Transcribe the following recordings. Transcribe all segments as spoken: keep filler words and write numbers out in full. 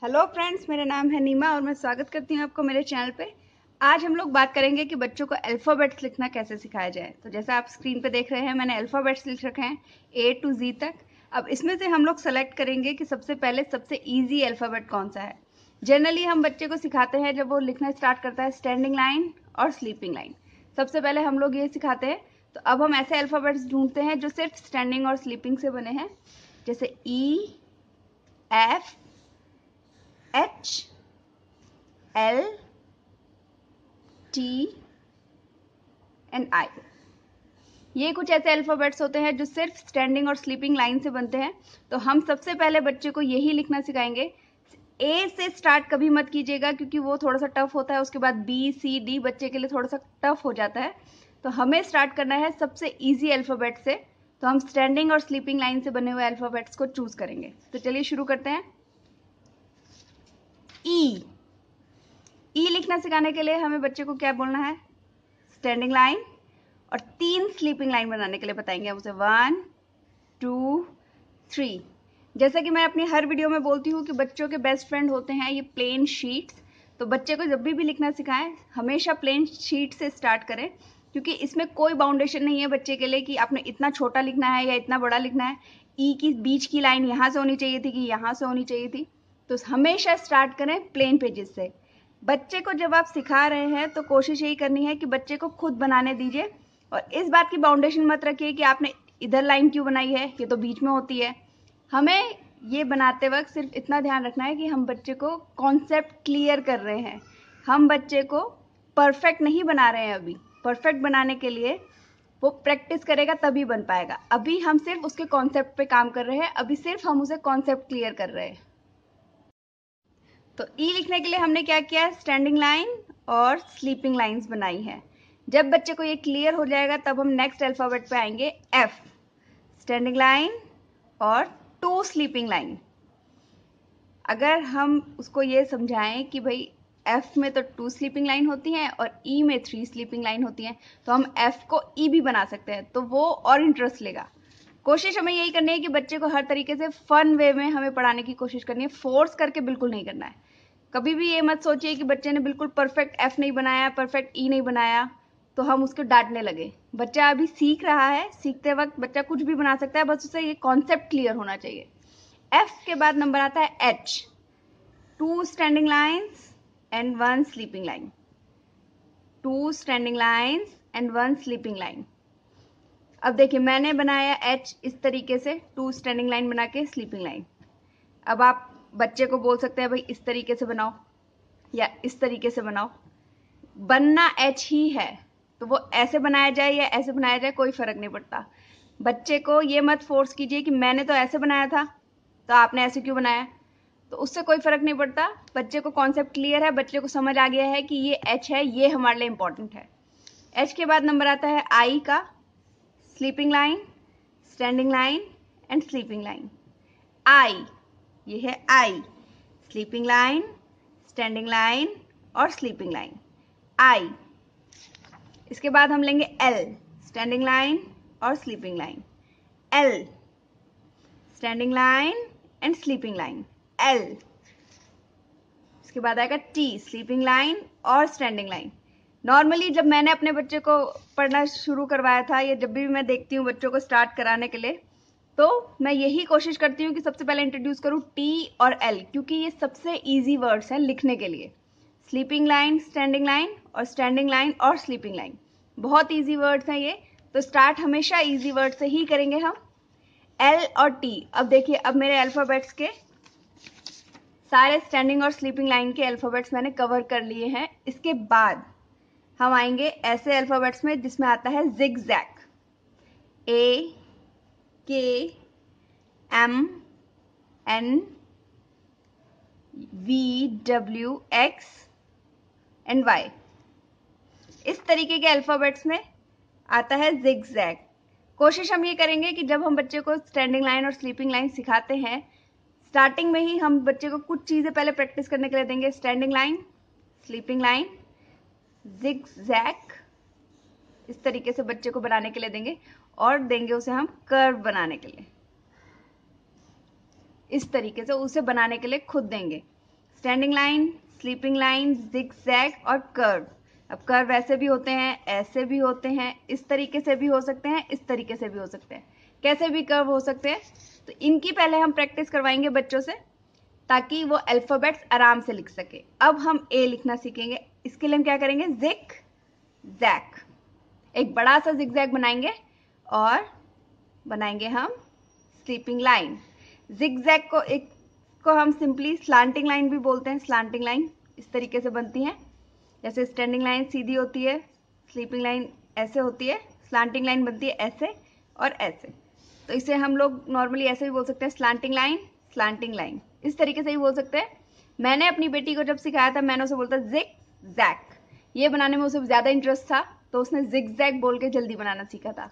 Hello friends, मेरा नाम है नीमा और मैं स्वागत करती हूँ आपको मेरे चैनल पे। आज हम लोग बात करेंगे कि बच्चों को अल्फ़ाबेट्स लिखना कैसे सिखाया जाए। तो जैसा आप स्क्रीन पे देख रहे हैं, मैंने अल्फ़ाबेट्स लिख रखे हैं ए टू जी तक। अब इसमें से हम लोग सेलेक्ट करेंगे कि सबसे पहले सबसे ईजी अल्फ़ाबेट कौन सा है। जनरली हम बच्चे को सिखाते हैं जब वो लिखना स्टार्ट करता है स्टैंडिंग लाइन और स्लीपिंग लाइन। सबसे पहले हम लोग ये सिखाते हैं। तो अब हम ऐसे अल्फ़ाबेट्स ढूंढते हैं जो सिर्फ स्टैंडिंग और स्लीपिंग से बने हैं, जैसे E, F, H, L, T and I. ये कुछ ऐसे अल्फ़ाबेट्स होते हैं जो सिर्फ स्टैंडिंग और स्लीपिंग लाइन से बनते हैं। तो हम सबसे पहले बच्चे को यही लिखना सिखाएंगे। ए से स्टार्ट कभी मत कीजिएगा क्योंकि वो थोड़ा सा टफ होता है। उसके बाद बी, सी, डी बच्चे के लिए थोड़ा सा टफ हो जाता है। तो हमें स्टार्ट करना है सबसे ईजी अल्फ़ाबेट से। तो हम स्टैंडिंग और स्लीपिंग लाइन से बने हुए अल्फ़ाबेट्स को चूज करेंगे। तो चलिए शुरू करते हैं। ई ई लिखना सिखाने के लिए हमें बच्चे को क्या बोलना है, स्टैंडिंग लाइन और तीन स्लीपिंग लाइन बनाने के लिए बताएंगे हम उसे, वन टू थ्री। जैसा कि मैं अपनी हर वीडियो में बोलती हूँ कि बच्चों के बेस्ट फ्रेंड होते हैं ये प्लेन शीट्स। तो बच्चे को जब भी भी लिखना सिखाएं हमेशा प्लेन शीट से स्टार्ट करें, क्योंकि इसमें कोई बाउंडेशन नहीं है बच्चे के लिए कि आपने इतना छोटा लिखना है या इतना बड़ा लिखना है। ई की बीच की लाइन यहाँ से होनी चाहिए थी कि यहाँ से होनी चाहिए थी। तो हमेशा स्टार्ट करें प्लेन पेजेस से। बच्चे को जब आप सिखा रहे हैं तो कोशिश यही करनी है कि बच्चे को खुद बनाने दीजिए, और इस बात की बाउंडेशन मत रखिए कि आपने इधर लाइन क्यों बनाई है, ये तो बीच में होती है। हमें ये बनाते वक्त सिर्फ इतना ध्यान रखना है कि हम बच्चे को कॉन्सेप्ट क्लियर कर रहे हैं। हम बच्चे को परफेक्ट नहीं बना रहे हैं। अभी परफेक्ट बनाने के लिए वो प्रैक्टिस करेगा तभी बन पाएगा। अभी हम सिर्फ उसके कॉन्सेप्ट पे काम कर रहे हैं। अभी सिर्फ हम उसे कॉन्सेप्ट क्लियर कर रहे हैं। तो ई लिखने के लिए हमने क्या किया, स्टैंडिंग लाइन और स्लीपिंग लाइंस बनाई है। जब बच्चे को ये क्लियर हो जाएगा तब हम नेक्स्ट अल्फ़ाबेट पे आएंगे, एफ, स्टैंडिंग लाइन और टू स्लीपिंग लाइन। अगर हम उसको ये समझाएं कि भाई एफ में तो टू स्लीपिंग लाइन होती हैं और ई में थ्री स्लीपिंग लाइन होती हैं, तो हम एफ को ई भी बना सकते हैं, तो वो और इंटरेस्ट लेगा। कोशिश हमें यही करनी है कि बच्चे को हर तरीके से फन वे में हमें पढ़ाने की कोशिश करनी है। फोर्स करके बिल्कुल नहीं करना है। कभी भी ये मत सोचिए कि बच्चे ने बिल्कुल परफेक्ट एफ नहीं बनाया, परफेक्ट ई नहीं बनाया, तो हम उसको डांटने लगे। बच्चा अभी सीख रहा है, सीखते वक्त बच्चा कुछ भी बना सकता है, बस उसे ये कॉन्सेप्ट क्लियर होना चाहिए। एफ के बाद नंबर आता है H, two standing lines and one sleeping line, two standing lines and one sleeping line. अब देखिए मैंने बनाया एच इस तरीके से, टू स्टैंडिंग लाइन बना के स्लीपिंग लाइन। अब आप बच्चे को बोल सकते हैं भाई इस तरीके से बनाओ या इस तरीके से बनाओ, बनना एच ही है। तो वो ऐसे बनाया जाए या ऐसे बनाया जाए कोई फर्क नहीं पड़ता। बच्चे को ये मत फोर्स कीजिए कि मैंने तो ऐसे बनाया था तो आपने ऐसे क्यों बनाया, तो उससे कोई फर्क नहीं पड़ता। बच्चे को कॉन्सेप्ट क्लियर है, बच्चे को समझ आ गया है कि ये एच है, ये हमारे लिए इंपॉर्टेंट है। एच के बाद नंबर आता है आई का, sleeping line, standing line and sleeping line. I, ये है I, sleeping line, standing line और स्लीपिंग लाइन, आई। इसके बाद हम लेंगे एल, स्टैंडिंग लाइन और sleeping line, L, standing line and sleeping line, L. इसके बाद आएगा टी, स्लीपिंग लाइन और स्टैंडिंग लाइन। नॉर्मली जब मैंने अपने बच्चे को पढ़ना शुरू करवाया था, या जब भी मैं देखती हूँ बच्चों को स्टार्ट कराने के लिए, तो मैं यही कोशिश करती हूँ कि सबसे पहले इंट्रोड्यूस करूँ टी और एल, क्योंकि ये सबसे इजी वर्ड्स हैं लिखने के लिए। स्लीपिंग लाइन, स्टैंडिंग लाइन और स्टैंडिंग लाइन और स्लीपिंग लाइन, बहुत इजी वर्ड्स हैं ये। तो स्टार्ट हमेशा इजी वर्ड से ही करेंगे हम, एल और टी। अब देखिए, अब मेरे अल्फ़ाबेट्स के सारे स्टैंडिंग और स्लीपिंग लाइन के अल्फ़ाबेट्स मैंने कवर कर लिए हैं। इसके बाद हम आएंगे ऐसे अल्फ़ाबेट्स में जिसमें आता है zigzag, A, K, M, N, V, W, X and Y. इस तरीके के अल्फ़ाबेट्स में आता है जिग जैग। कोशिश हम ये करेंगे कि जब हम बच्चे को स्टैंडिंग लाइन और स्लीपिंग लाइन सिखाते हैं, स्टार्टिंग में ही हम बच्चे को कुछ चीज़ें पहले प्रैक्टिस करने के लिए देंगे। Standing line, sleeping line, zigzag, इस तरीके से बच्चे को बनाने के लिए देंगे, और देंगे उसे हम कर्व बनाने के लिए। इस तरीके से उसे बनाने के लिए खुद देंगे। Standing line, sleeping line, zigzag और कर्व। अब कर्व ऐसे भी होते हैं, ऐसे भी होते हैं, इस तरीके से भी हो सकते हैं, इस तरीके से भी हो सकते हैं, कैसे भी कर्व हो सकते हैं। तो इनकी पहले हम प्रैक्टिस करवाएंगे बच्चों से ताकि वो अल्फाबेट्स आराम से लिख सके। अब हम ए लिखना सीखेंगे। इसके लिए हम क्या करेंगे, जिग जैग, एक बड़ा सा जिगजैग बनाएंगे और बनाएंगे हम स्लीपिंग लाइन। जिगजैग को एक को हम सिंपली स्लांटिंग लाइन भी बोलते हैं। स्लांटिंग लाइन इस तरीके से बनती है, जैसे स्टैंडिंग लाइन सीधी होती है, स्लीपिंग लाइन ऐसे होती है, स्लांटिंग लाइन बनती है ऐसे और ऐसे। तो इसे हम लोग नॉर्मली ऐसे भी बोल सकते हैं, स्लांटिंग लाइन, स्लांटिंग लाइन, इस तरीके से ही बोल सकते हैं। मैंने अपनी बेटी को जब सिखाया था मैंने उसे बोलता जिग जैग, ये बनाने में उसे ज्यादा इंटरेस्ट था तो उसने जिग जैग बोल के जल्दी बनाना सीखा था।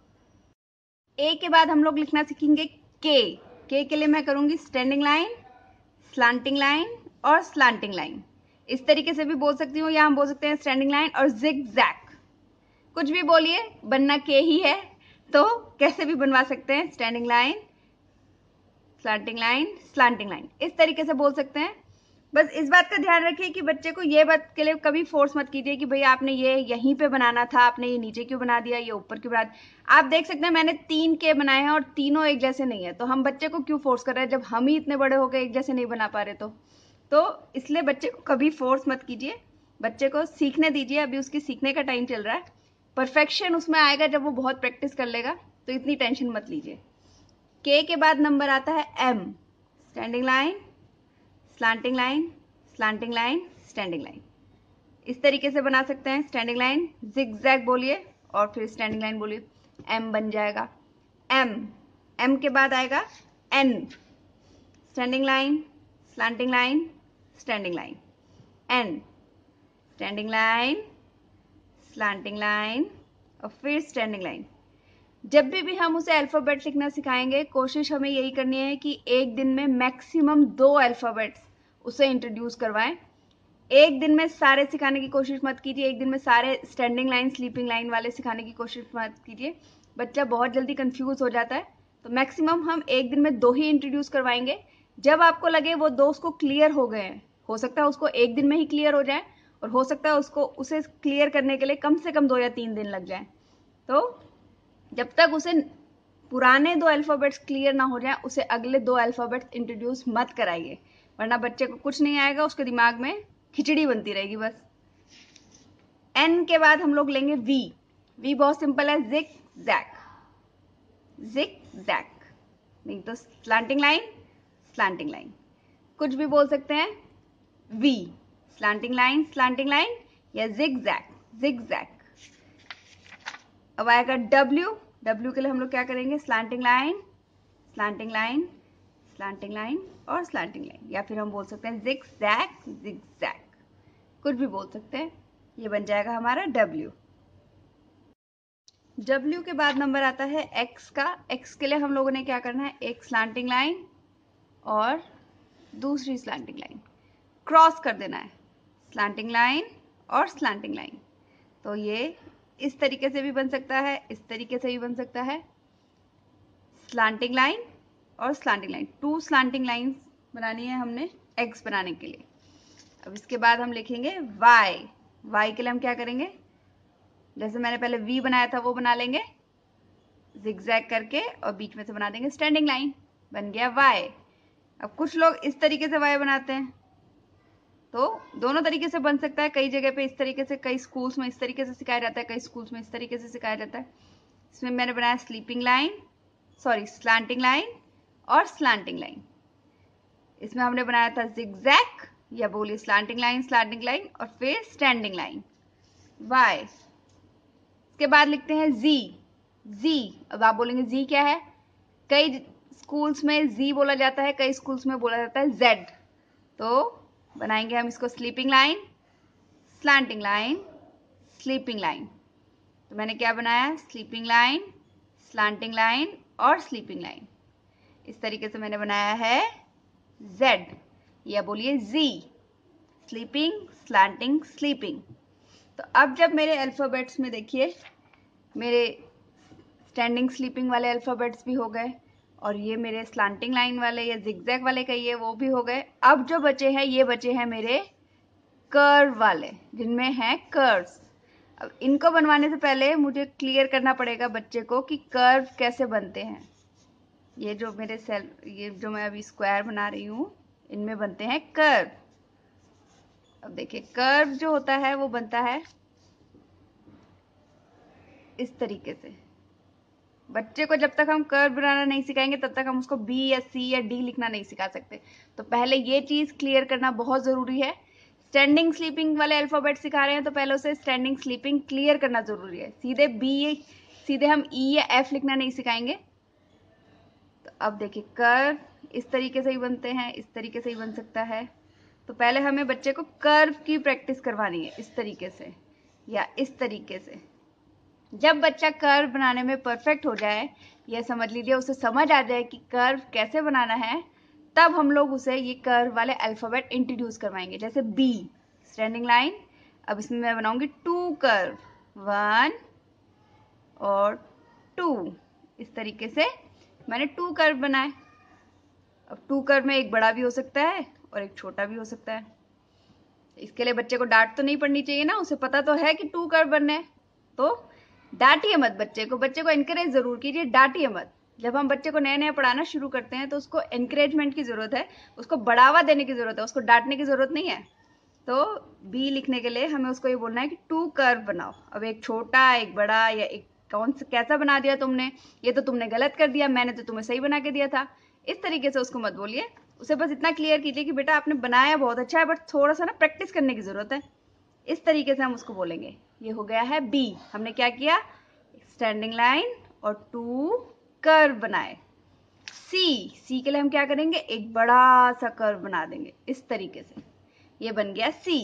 ए के बाद हम लोग लिखना सीखेंगे के। के के लिए मैं करूंगी स्टैंडिंग लाइन, स्लांटिंग लाइन और स्लांटिंग लाइन, इस तरीके से भी बोल सकती हूँ, या हम बोल सकते हैं स्टैंडिंग लाइन और जिग जैग, कुछ भी बोलिए, बनना के ही है तो कैसे भी बनवा सकते हैं। Standing line, slanting line, slanting line, इस तरीके से बोल सकते हैं। बस इस बात का ध्यान रखिए कि बच्चे को ये बात के लिए कभी फोर्स मत कीजिए कि भैया आपने ये यहीं पे बनाना था, आपने ये नीचे क्यों बना दिया, ये ऊपर क्यों बना दिया। आप देख सकते हैं मैंने तीन के बनाए हैं और तीनों एक जैसे नहीं है, तो हम बच्चे को क्यों फोर्स कर रहे हैं जब हम ही इतने बड़े हो गए एक जैसे नहीं बना पा रहे। तो तो इसलिए बच्चे को कभी फोर्स मत कीजिए, बच्चे को सीखने दीजिए, अभी उसकी सीखने का टाइम चल रहा है। परफेक्शन उसमें आएगा जब वो बहुत प्रैक्टिस कर लेगा, तो इतनी टेंशन मत लीजिए। के के बाद नंबर आता है M. Standing line, slanting line, slanting line, standing line, इस तरीके से बना सकते हैं। स्टैंडिंग लाइन, जिगजैग बोलिए और फिर स्टैंडिंग लाइन बोलिए, एम बन जाएगा। एम, एम के बाद आएगा N. Standing line, slanting line, standing line, N, standing line, slanting line और फिर स्टैंडिंग लाइन। जब भी भी हम उसे अल्फाबेट लिखना सिखाएंगे कोशिश हमें यही करनी है कि एक दिन में मैक्सिमम दो अल्फाबेट्स उसे इंट्रोड्यूस करवाएं। एक दिन में सारे सिखाने की कोशिश मत कीजिए, एक दिन में सारे स्टैंडिंग लाइन, स्लीपिंग लाइन वाले सिखाने की कोशिश मत कीजिए, बच्चा बहुत जल्दी कंफ्यूज हो जाता है। तो मैक्सिमम हम एक दिन में दो ही इंट्रोड्यूस करवाएंगे। जब आपको लगे वो दो उसको क्लियर हो गए हैं, हो सकता है उसको एक दिन में ही क्लियर हो जाए और हो सकता है उसको उसे क्लियर करने के लिए कम से कम दो या तीन दिन लग जाए। तो जब तक उसे पुराने दो अल्फाबेट्स क्लियर ना हो जाए उसे अगले दो अल्फाबेट्स इंट्रोड्यूस मत कराइए, वरना बच्चे को कुछ नहीं आएगा, उसके दिमाग में खिचड़ी बनती रहेगी बस। एन के बाद हम लोग लेंगे वी। वी बहुत सिंपल है, जिग जैग, जिग जैग, नहीं तो स्लांटिंग लाइन, स्लांटिंग लाइन, कुछ भी बोल सकते हैं। V, slanting line, slanting line या जिग जैग, जिग जैग। अब आएगा डब्ल्यू। डब्ल्यू के लिए हम लोग क्या करेंगे, slanting line, slanting line, slanting line और स्लांटिंग लाइन, या फिर हम बोल सकते हैं जिग जैग, जिग जैग, कुछ भी बोल सकते हैं। ये बन जाएगा हमारा डब्ल्यू। डब्ल्यू के बाद नंबर आता है एक्स का। एक्स के लिए हम लोगों ने क्या करना है, एक स्लांटिंग लाइन और दूसरी स्लांटिंग लाइन क्रॉस कर देना है, स्लांटिंग लाइन और स्लांटिंग लाइन। तो ये इस तरीके से भी बन सकता है, इस तरीके से भी बन सकता है, स्लांटिंग लाइन और slanting line, two slanting lines बनानी है हमने एक्स बनाने के लिए। अब इसके बाद हम लिखेंगे वाई। वाई के लिए हम क्या करेंगे, जैसे मैंने पहले वी बनाया था वो बना लेंगे जिगजैग करके और बीच में से बना देंगे स्टैंडिंग लाइन, बन गया वाई। अब कुछ लोग इस तरीके से वाई बनाते हैं, तो दोनों तरीके से बन सकता है। कई जगह पे इस तरीके से, कई स्कूल्स में इस तरीके से सिखाया जाता है, कई स्कूल्स में इस तरीके से सिखाया जाता है। इसमें मैंने बनाया sleeping line, sorry slanting line और स्लांटिंग लाइन। इसमें हमने बनाया था जिगजैग या बोलिए स्लांटिंग लाइन, स्लांटिंग लाइन और फिर स्टैंडिंग लाइन, वाई। इसके बाद लिखते हैं जी। जी, अब आप बोलेंगे जी क्या है, कई स्कूल्स में जी बोला जाता है, कई स्कूल्स में बोला जाता है जेड। तो बनाएंगे हम इसको sleeping line, slanting line, sleeping line. तो मैंने क्या बनाया, स्लीपिंग लाइन, स्लांटिंग लाइन और स्लीपिंग लाइन, इस तरीके से मैंने बनाया है जेड, या बोलिए जी, स्लीपिंग, स्लांटिंग, स्लीपिंग। तो अब जब मेरे अल्फाबेट्स में देखिए मेरे स्टैंडिंग स्लीपिंग वाले अल्फाबेट्स भी हो गए और ये मेरे स्लांटिंग लाइन वाले या जिगजैग वाले कहिए वो भी हो गए। अब जो बचे हैं ये बचे हैं मेरे कर्व वाले, जिनमें हैं कर्व्स। अब इनको बनवाने से पहले मुझे क्लियर करना पड़ेगा बच्चे को कि कर्व कैसे बनते हैं। ये जो मेरे सेल ये जो मैं अभी स्क्वायर बना रही हूँ इनमें बनते हैं कर्व। अब देखिए कर्व जो होता है वो बनता है इस तरीके से। बच्चे को जब तक हम कर्व बनाना नहीं सिखाएंगे तब तक हम उसको बी या सी या डी लिखना नहीं सिखा सकते। तो पहले ये चीज क्लियर करना बहुत जरूरी है। स्टैंडिंग स्लीपिंग वाले अल्फाबेट सिखा रहे हैं तो पहले उसे स्टैंडिंग स्लीपिंग क्लियर करना जरूरी है। सीधे बी सीधे हम ई या एफ लिखना नहीं सिखाएंगे। तो अब देखिए कर्व इस तरीके से ही बनते हैं, इस तरीके से ही बन सकता है। तो पहले हमें बच्चे को कर्व की प्रैक्टिस करवानी है, इस तरीके से या इस तरीके से। जब बच्चा कर्व बनाने में परफेक्ट हो जाए, या समझ लीजिए उसे समझ आ जाए कि कर्व कैसे बनाना है, तब हम लोग उसे ये कर्व वाले अल्फाबेट इंट्रोड्यूस करवाएंगे। जैसे बी स्टैंडिंग लाइन, अब इसमें मैं बनाऊंगी टू कर्व, वन और टू, इस तरीके से मैंने टू कर्व बनाए। अब टू कर्व में एक बड़ा भी हो सकता है और एक छोटा भी हो सकता है। इसके लिए बच्चे को डांट तो नहीं पड़नी चाहिए ना, उसे पता तो है कि टू कर्व बनने हैं। तो डांटिए मत बच्चे को, बच्चे को एनकरेज जरूर कीजिए, डांटिए मत। जब हम बच्चे को नया नया पढ़ाना शुरू करते हैं तो उसको एनकरेजमेंट की जरूरत है, उसको बढ़ावा देने की जरूरत है, उसको डांटने की जरूरत नहीं है। तो बी लिखने के लिए हमें उसको ये बोलना है कि टू कर्व बनाओ। अब एक छोटा एक बड़ा या एक कौन सा कैसा बना दिया तुमने, ये तो तुमने गलत कर दिया, मैंने तो तुम्हें सही बना के दिया था, इस तरीके से उसको मत बोलिए। उसे बस इतना क्लियर कीजिए कि बेटा आपने बनाया बहुत अच्छा है, बट थोड़ा सा ना प्रैक्टिस करने की जरूरत है। इस तरीके से हम उसको बोलेंगे। ये हो गया है बी। हमने क्या किया, स्टैंडिंग लाइन और टू कर्व बनाए। सी सी के लिए हम क्या करेंगे, एक बड़ा सा कर्व बना देंगे इस तरीके से। ये बन गया सी।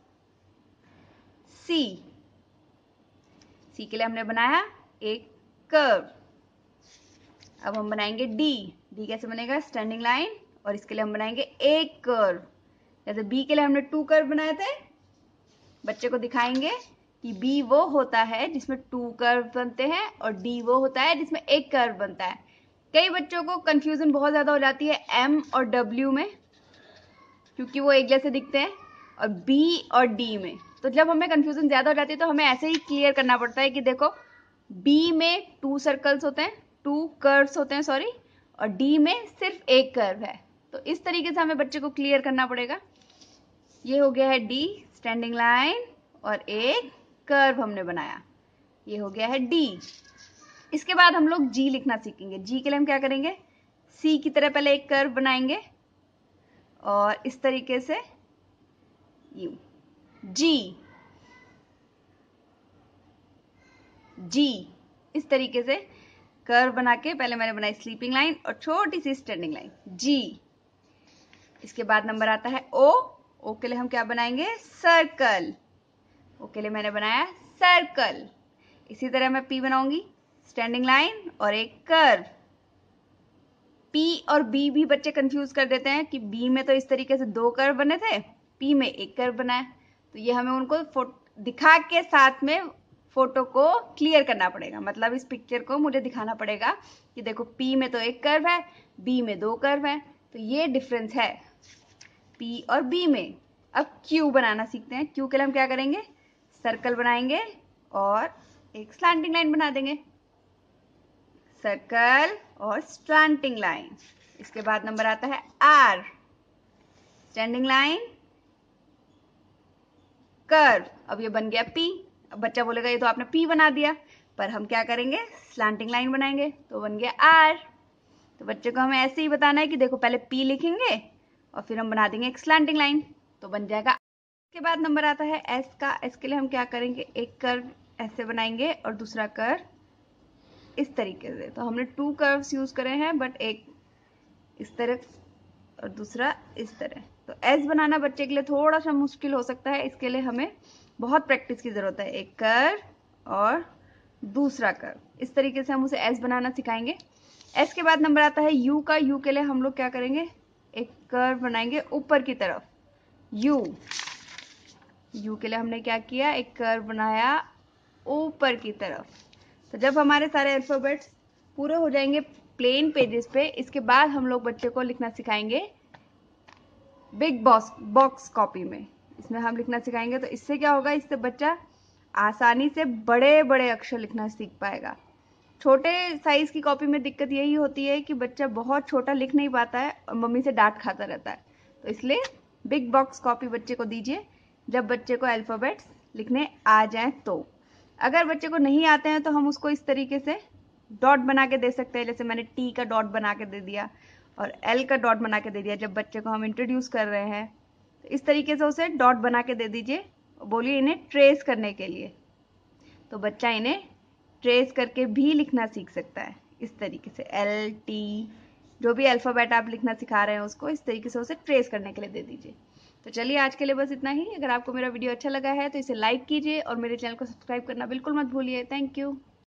सी सी के लिए हमने बनाया एक कर्व। अब हम बनाएंगे डी। डी कैसे बनेगा, स्टैंडिंग लाइन और इसके लिए हम बनाएंगे एक कर्व। जैसे बी के लिए हमने टू कर्व बनाए थे, बच्चे को दिखाएंगे कि बी वो होता है जिसमें टू कर्व बनते हैं और डी वो होता है जिसमें एक कर्व बनता है। कई बच्चों को कंफ्यूजन बहुत ज्यादा हो जाती है एम और डब्ल्यू में, क्योंकि वो एक जैसे दिखते हैं, और बी और डी में। तो जब हमें कंफ्यूजन ज्यादा हो जाती है तो हमें ऐसे ही क्लियर करना पड़ता है कि देखो बी में टू सर्कल्स होते हैं, टू कर्व्स होते हैं सॉरी, और डी में सिर्फ एक कर्व है। तो इस तरीके से हमें बच्चे को क्लियर करना पड़ेगा। ये हो गया है डी स्टैंडिंग लाइन और एक कर्व हमने बनाया, ये हो गया है डी। इसके बाद हम लोग जी लिखना सीखेंगे। जी के लिए हम क्या करेंगे, सी की तरह पहले एक कर्व बनाएंगे और इस तरीके से यू जी जी इस तरीके से कर्व बना के पहले मैंने बनाई स्लीपिंग लाइन और छोटी सी स्टैंडिंग लाइन जी। इसके बाद नंबर आता है ओ। ओ के लिए हम क्या बनाएंगे, सर्कल। ओ के लिए मैंने बनाया सर्कल। इसी तरह मैं पी बनाऊंगी, स्टैंडिंग लाइन और एक कर्व। पी और बी भी बच्चे कंफ्यूज कर देते हैं कि बी में तो इस तरीके से दो कर्व बने थे, पी में एक कर्व बना है। तो ये हमें उनको दिखा के साथ में फोटो को क्लियर करना पड़ेगा। मतलब इस पिक्चर को मुझे दिखाना पड़ेगा कि देखो पी में तो एक कर्व है, बी में दो कर्व है, तो ये डिफरेंस है पी और बी में। अब क्यू बनाना सीखते हैं। क्यू के लिए हम क्या करेंगे, सर्कल बनाएंगे और एक स्लैंटिंग लाइन बना देंगे, सर्कल और स्लैंटिंग लाइन। इसके बाद नंबर आता है आर, स्टैंडिंग लाइन कर्व। अब ये बन गया पी। अब बच्चा बोलेगा ये तो आपने पी बना दिया, पर हम क्या करेंगे, स्लैंटिंग लाइन बनाएंगे, तो बन गया आर। तो बच्चे को हमें ऐसे ही बताना है कि देखो पहले पी लिखेंगे और फिर हम बना देंगे एक स्लैंटिंग लाइन, तो बन जाएगा। इसके बाद नंबर आता है एस का। एस के लिए हम क्या करेंगे, एक कर्व ऐसे बनाएंगे और दूसरा कर्व इस तरीके से। तो हमने टू कर्व्स यूज करे हैं, बट एक इस तरह और दूसरा इस तरह। तो एस बनाना बच्चे के लिए थोड़ा सा मुश्किल हो सकता है, इसके लिए हमें बहुत प्रैक्टिस की जरूरत है। एक कर्व और दूसरा कर्व, इस तरीके से हम उसे एस बनाना सिखाएंगे। एस के बाद नंबर आता है यू का। यू के लिए हम लोग क्या करेंगे, एक कर्व बनाएंगे ऊपर की तरफ, यू। यू के लिए हमने क्या किया, एक कर्व बनाया ऊपर की तरफ। तो जब हमारे सारे अल्फाबेट्स पूरे हो जाएंगे प्लेन पेजेस पे। इसके बाद हम लोग बच्चे को लिखना सिखाएंगे बिग बॉक्स बॉक्स कॉपी में। इसमें हम लिखना सिखाएंगे, तो इससे क्या होगा, इससे बच्चा आसानी से बड़े बड़े अक्षर लिखना सीख पाएगा। छोटे साइज की कॉपी में दिक्कत यही होती है कि बच्चा बहुत छोटा लिख नहीं पाता है और मम्मी से डांट खाता रहता है। तो इसलिए बिग बॉक्स कॉपी बच्चे को दीजिए जब बच्चे को अल्फ़ाबेट्स लिखने आ जाएं। तो अगर बच्चे को नहीं आते हैं तो हम उसको इस तरीके से डॉट बना के दे सकते हैं। जैसे मैंने टी का डॉट बना के दे दिया और एल का डॉट बना के दे दिया जब बच्चे को हम इंट्रोड्यूस कर रहे हैं। तो इस तरीके से उसे डॉट बना के दे दीजिए, बोलिए इन्हें ट्रेस करने के लिए। तो बच्चा इन्हें ट्रेस करके भी लिखना सीख सकता है। इस तरीके से एल टी जो भी अल्फ़ाबेट आप लिखना सिखा रहे हैं उसको इस तरीके से उसे ट्रेस करने के लिए दे दीजिए। तो चलिए आज के लिए बस इतना ही। अगर आपको मेरा वीडियो अच्छा लगा है तो इसे लाइक कीजिए और मेरे चैनल को सब्सक्राइब करना बिल्कुल मत भूलिए। Thank you.